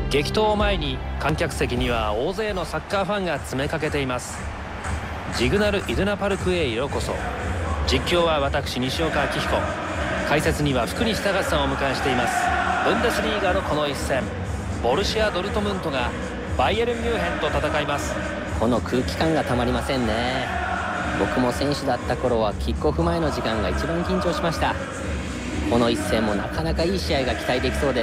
激闘を前に観客席には大勢のサッカーファンが詰めかけています。ジグナル・イドゥナパルクへようこそ。実況は私西岡明彦、解説には福西隆さんをお迎えしています。ブンデスリーガのこの一戦、ボルシア・ドルトムントがバイエルン・ミュンヘンと戦います。 この空気感がたまりませんね。僕も選手だった頃はキックオフ前の時間が一番緊張しました。この一戦もなかなかいい試合が期待できそうです。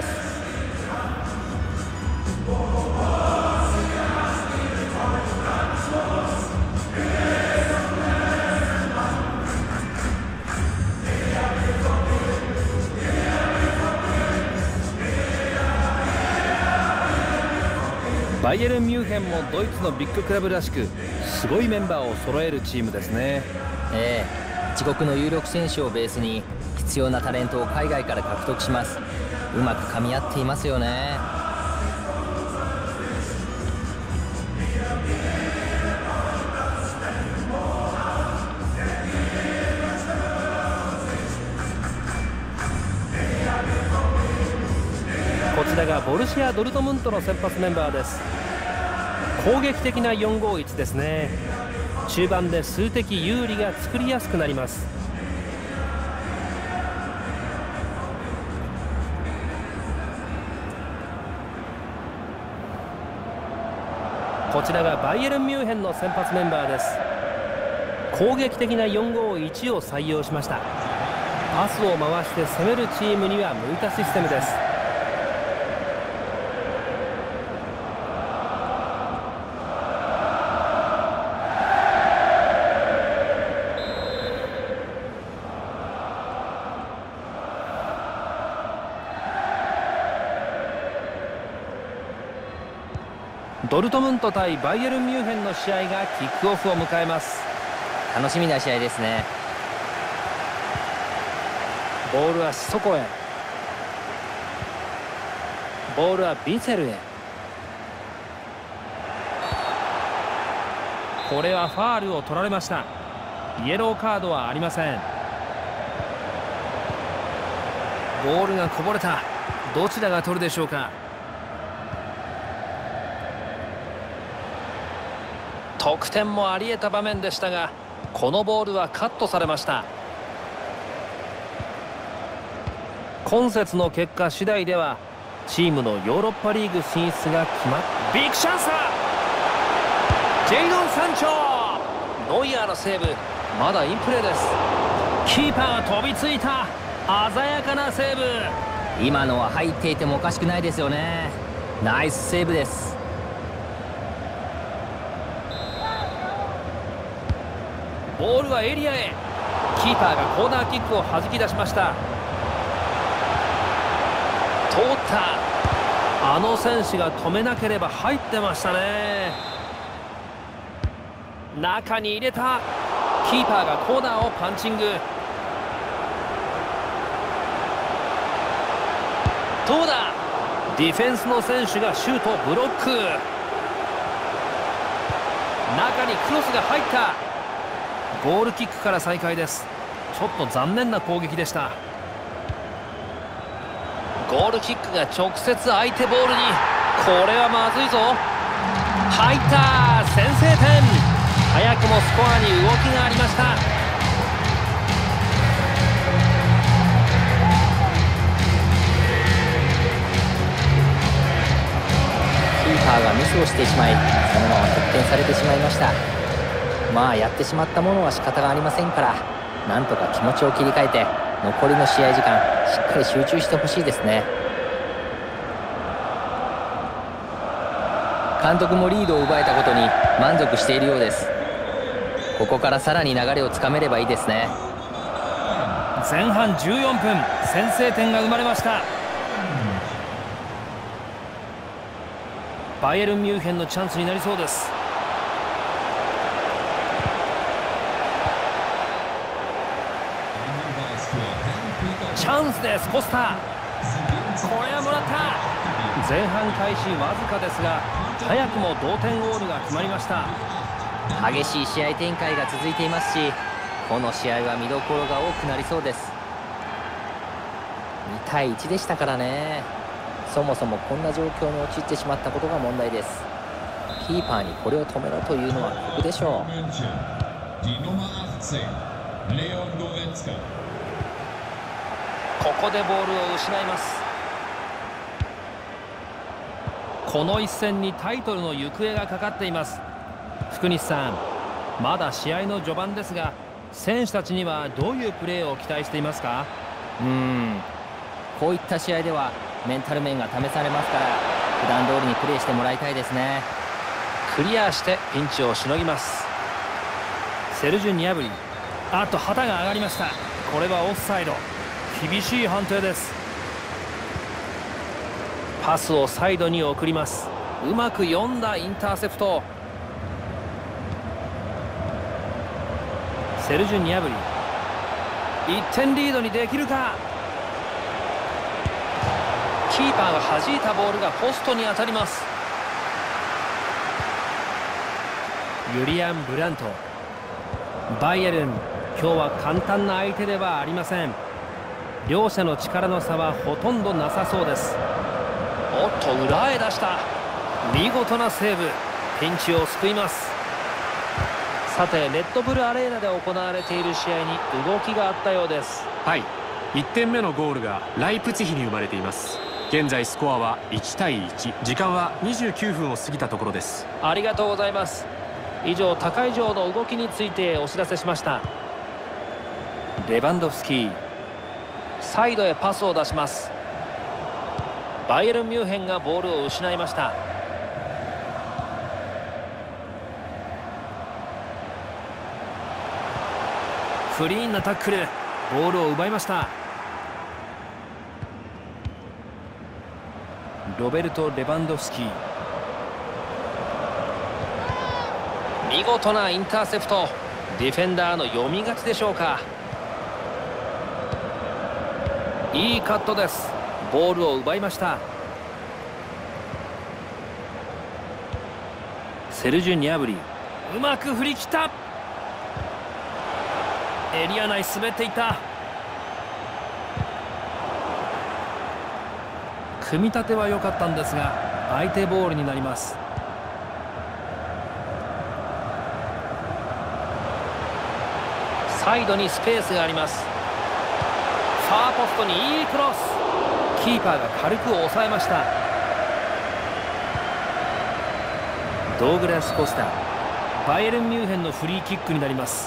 バイエルン・ミュンヘンもドイツのビッグクラブらしく、すごいメンバーを揃えるチームですね。 自国の有力選手をベースに必要なタレントを海外から獲得します。うまく噛み合っていますよね。 こちらがボルシア・ドルトムントの先発メンバーです。攻撃的な451ですね。中盤で数的有利が作りやすくなります。こちらがバイエルン・ミュンヘンの先発メンバーです。攻撃的な451を採用しました。パスを回して攻めるチームには向いたシステムです。ドルトムント対バイエルン・ミュンヘンの試合がキックオフを迎えます。 楽しみな試合ですね。 ボールはシソコへ、ボールはビツェルへ。これはファールを取られました。イエローカードはありません。ボールがこぼれた。どちらが取るでしょうか。得点もあり得た場面でしたが、このボールはカットされました。今節の結果次第ではチームのヨーロッパリーグ進出が決まっ、ビッグチャンスだ。ジェイドン・サンチョ、ノイアーのセーブ、まだインプレーです。キーパーが飛びついた。鮮やかなセーブ。 今のは入っていてもおかしくないですよね。ナイスセーブです。 ボールはエリアへ。キーパーがコーナーキックを弾き出しました。通った。あの選手が止めなければ入ってましたね。中に入れた。キーパーがコーナーをパンチング。どうだ。ディフェンスの選手がシュートをブロック。中にクロスが入った。ゴールキックから再開です。ちょっと残念な攻撃でした。ゴールキックが直接相手ボールに。これはまずいぞ。入った。先制点。早くもスコアに動きがありました。 キーパーがミスをしてしまい、そのまま得点されてしまいました。まあやってしまったものは仕方がありませんから、なんとか気持ちを切り替えて残りの試合時間しっかり集中してほしいですね。監督もリードを奪えたことに満足しているようです。ここからさらに流れをつかめればいいですね。 前半14分、先制点が生まれました。バイエルン・ミュンヘンのチャンスになりそうです。チャンスです。コスタ、これはもらった。前半開始わずかですが、早くも同点ゴールが決まりました。 激しい試合展開が続いていますし、この試合は見どころが多くなりそうです。2対1でしたからね。 そもそもこんな状況に陥ってしまったことが問題です。キーパーにこれを止めろというのは酷でしょう。 ここでボールを失います。この一戦にタイトルの行方がかかっています。福西さん、まだ試合の序盤ですが、選手たちにはどういうプレーを期待していますか？ こういった試合ではメンタル面が試されますから、普段通りにプレーしてもらいたいですね。 クリアしてピンチをしのぎます。セルジュ・ニャブリ、あと旗が上がりました。これはオフサイド。厳しい判定です。パスをサイドに送ります。うまく読んだインターセプト。セルジュ・ニャブリ、1点リードにできるか。キーパーが弾いたボールがポストに当たります。ユリアン・ブラント、バイエルン、今日は簡単な相手ではありません。両者の力の差はほとんどなさそうです。おっと、裏へ出した。見事なセーブ。ピンチを救います。さて、レッドブルアレーナで行われている試合に動きがあったようです。 はい、1点目のゴールがライプツィヒに生まれています。現在スコアは1対1、時間は29分を過ぎたところです。 ありがとうございます。以上、高い城の動きについてお知らせしました。レバンドフスキー、サイドへパスを出します。バイエルン・ミュンヘンがボールを失いました。クリーンなタックル、ボールを奪いました。ロベルト・レバンドフスキー、見事なインターセプト。ディフェンダーの読み勝ちでしょうか。いいカットです。ボールを奪いました。セルジュ・ニャブリ、うまく振り切った。エリア内滑っていった。組み立ては良かったんですが、相手ボールになります。サイドにスペースがあります。ファーポストにいいクロス。キーパーが軽く抑えました。ドーグラス・コスタ、バイエルン・ミュンヘンのフリーキックになります。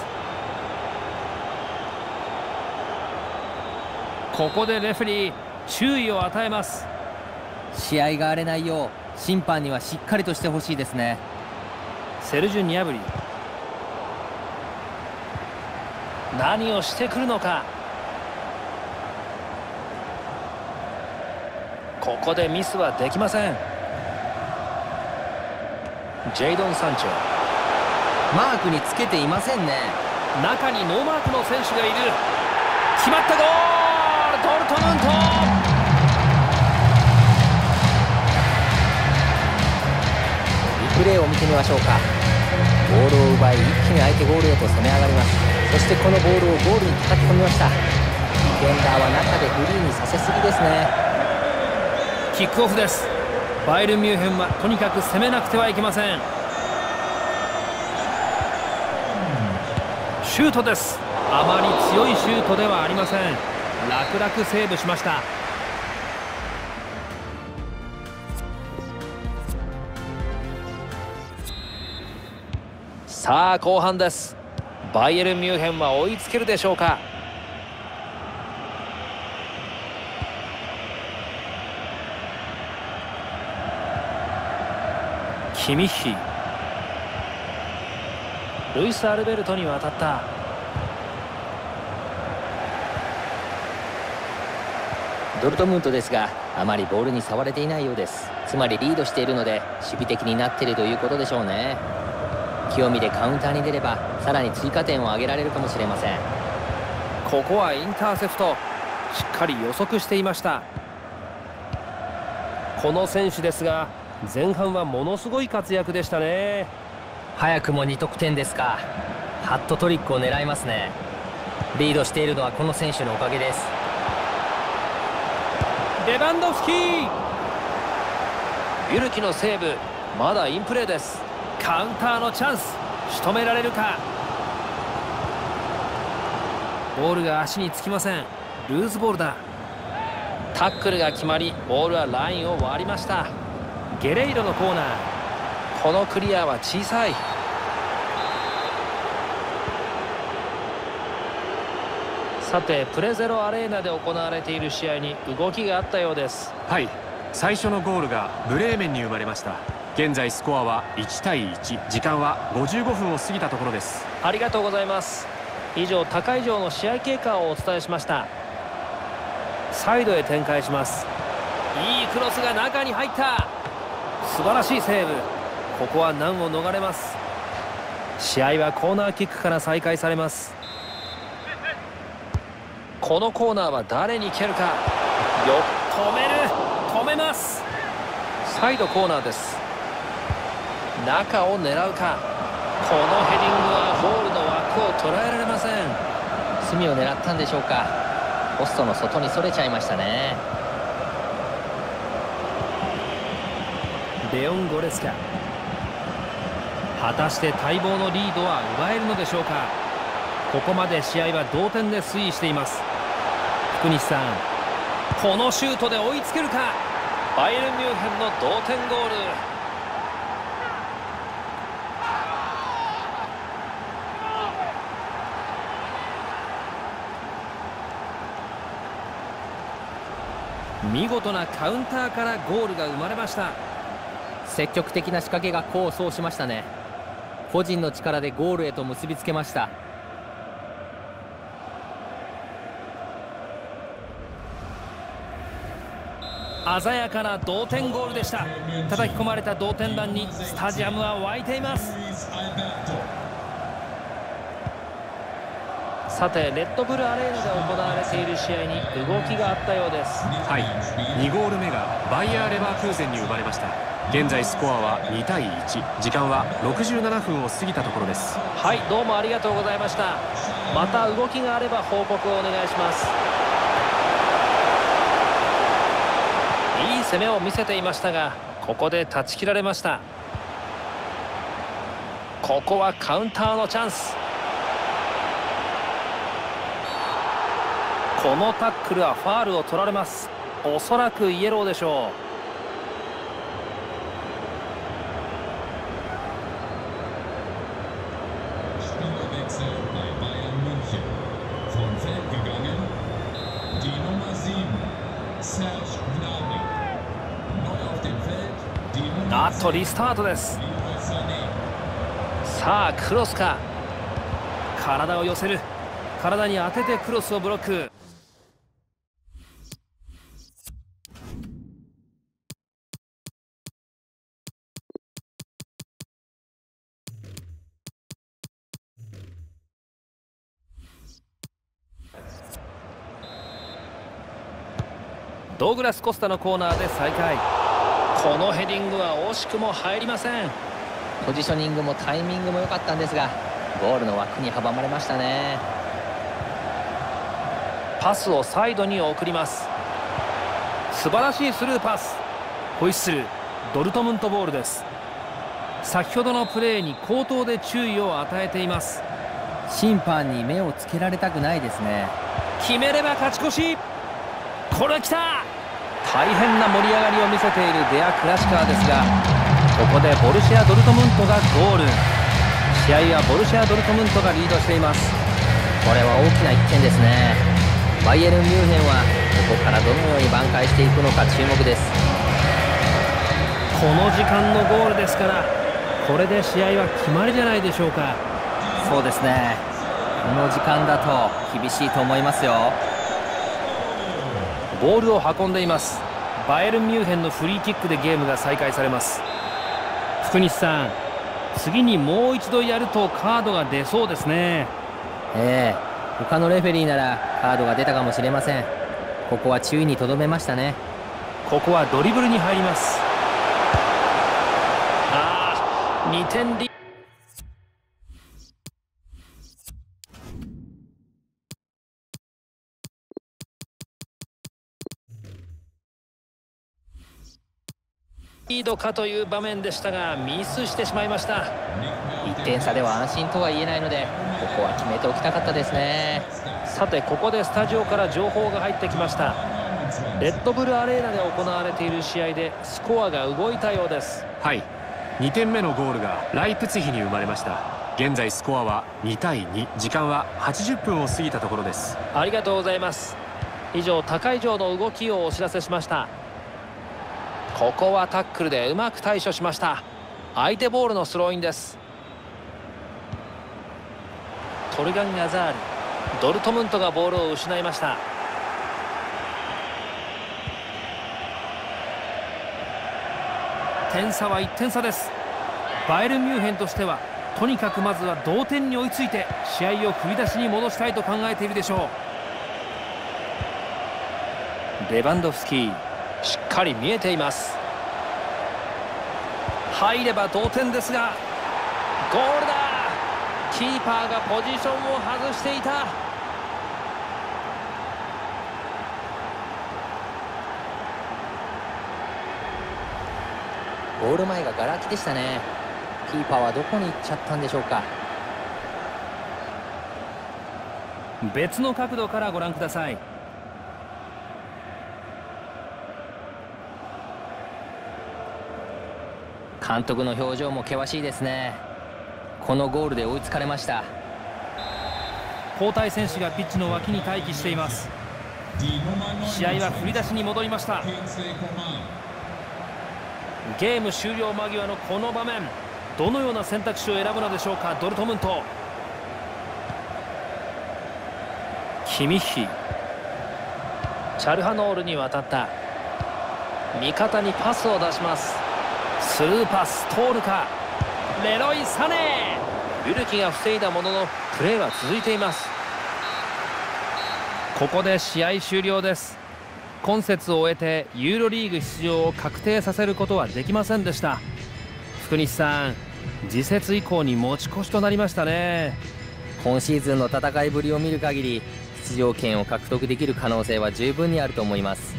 ここでレフェリー、注意を与えます。 試合が荒れないよう審判にはしっかりとしてほしいですね。 セルジュ・ニャブリ、何をしてくるのか。ここでミスはできません。ジェイドン・サンチョ、 マークにつけていませんね。 中にノーマークの選手がいる。決まったゴール、ドルトムント。 リプレーを見てみましょうか。ボールを奪い一気に相手ゴールへと攻め上がります。そしてこのボールをゴールに叩き込みました。ディフェンダーは中でフリーにさせすぎですね。 キックオフです。バイエルン・ミュンヘンはとにかく攻めなくてはいけません。シュートです。あまり強いシュートではありません。楽々セーブしました。さあ後半です。バイエルン・ミュンヘンは追いつけるでしょうか。キミッヒ、ルイス・アルベルトに渡った。 ドルトムントですが、あまりボールに触れていないようです。つまりリードしているので守備的になっているということでしょうね。清見でカウンターに出ればさらに追加点を挙げられるかもしれません。 ここはインターセプト、しっかり予測していました。この選手ですが、前半はものすごい活躍でしたね。 早くも2得点ですか。ハットトリックを狙いますね。リードしているのはこの選手のおかげです。 レバンドフスキー、 ウルキのセーブ、まだインプレーです。カウンターのチャンス、仕留められるか。ボールが足につきません。ルーズボールだ。タックルが決まり、ボールはラインを割りました。ゲレイロのコーナー、このクリアは小さい。さて、プレゼロアレーナで行われている試合に動きがあったようです。 はい、最初のゴールがブレーメンに生まれました。現在スコアは1対1、時間は55分を過ぎたところです。 ありがとうございます。以上、高い上の試合経過をお伝えしました。サイドへ展開します。いいクロスが中に入った。素晴らしいセーブ。ここは難を逃れます。試合はコーナーキックから再開されます。このコーナーは誰に蹴るか。よっ、止めます。サイドコーナーです。中を狙うか。このヘディングはゴールの枠を捉えられません。 隅を狙ったんでしょうか。ポストの外にそれちゃいましたね。 レオン・ゴレスカ、果たして待望のリードは奪えるのでしょうか。ここまで試合は同点で推移しています。福西さん、このシュートで追いつけるか。バイエルンミュンヘンの同点ゴール。見事なカウンターからゴールが生まれました。 積極的な仕掛けが功を奏しましたね。個人の力でゴールへと結びつけました。 鮮やかな同点ゴールでした。叩き込まれた同点弾にスタジアムは沸いています。さて、レッドブルアレーナで行われている試合に動きがあったようです。 はい、2ゴール目がバイヤーレバークーゼンに生まれました。現在スコアは2対1、時間は67分を過ぎたところです。 はい、どうもありがとうございました。また動きがあれば報告をお願いします。いい攻めを見せていましたが、ここで断ち切られました。ここはカウンターのチャンス。このタックルはファールを取られます。おそらくイエローでしょう。あっと、リスタートです。さあ、クロスか。体を寄せる。体に当ててクロスをブロック。ドーグラス・コスタのコーナーで再開。このヘディングは惜しくも入りません。 ポジショニングもタイミングも良かったんですが、ゴールの枠に阻まれましたね。 パスをサイドに送ります。素晴らしいスルーパス。ホイッスル、ドルトムントボールです。先ほどのプレーに口頭で注意を与えています。 審判に目をつけられたくないですね。 決めれば勝ち越し。これ来た。大変な盛り上がりを見せているデア・クラシカーですが、ここでボルシア・ドルトムントがゴール。試合はボルシア・ドルトムントがリードしています。 これは大きな1点ですね。バイエルン・ミュンヘンはここからどのように挽回していくのか注目です。 この時間のゴールですから、これで試合は決まりじゃないでしょうか。 そうですね、この時間だと厳しいと思いますよ。 ボールを運んでいます。バイエルン・ミュンヘンのフリーキックでゲームが再開されます。福西さん、次にもう一度やるとカードが出そうですね。 他のレフェリーならカードが出たかもしれません。ここは注意にとどめましたね。 ここはドリブルに入ります。2点リード。 リードかという場面でしたがミスしてしまいました。 1点差では安心とは言えないので、ここは決めておきたかったですね。 さてここでスタジオから情報が入ってきました。レッドブルアレーナで行われている試合でスコアが動いたようです。 はい、2点目のゴールがライプツィヒに生まれました。現在スコアは2対2、時間は80分を過ぎたところです。 ありがとうございます。以上高い上の動きをお知らせしました。ここはタックルでうまく対処しました。相手ボールのスローインです。トルガン・アザール、ドルトムントがボールを失いました。点差は1点差です。バイエルンミュンヘンとしてはとにかくまずは同点に追いついて試合を振り出しに戻したいと考えているでしょう。レバンドフスキー、しっかり見えています。入れば同点ですがゴールだ。キーパーがポジションを外していた。 ゴール前がガラ空きでしたね。キーパーはどこに行っちゃったんでしょうか。 別の角度からご覧ください。 監督の表情も険しいですね。このゴールで追いつかれました。 交代選手がピッチの脇に待機しています。試合は振り出しに戻りました。ゲーム終了間際のこの場面、どのような選択肢を選ぶのでしょうか。ドルトムント、キミッヒ、チャルハノールに渡った。味方にパスを出します。スルーパス通るか。レロイ・サネー、ユルキが防いだもののプレーは続いています。ここで試合終了です。今節を終えてユーロリーグ出場を確定させることはできませんでした。福西さん、次節以降に持ち越しとなりましたね。 今シーズンの戦いぶりを見る限り出場権を獲得できる可能性は十分にあると思います。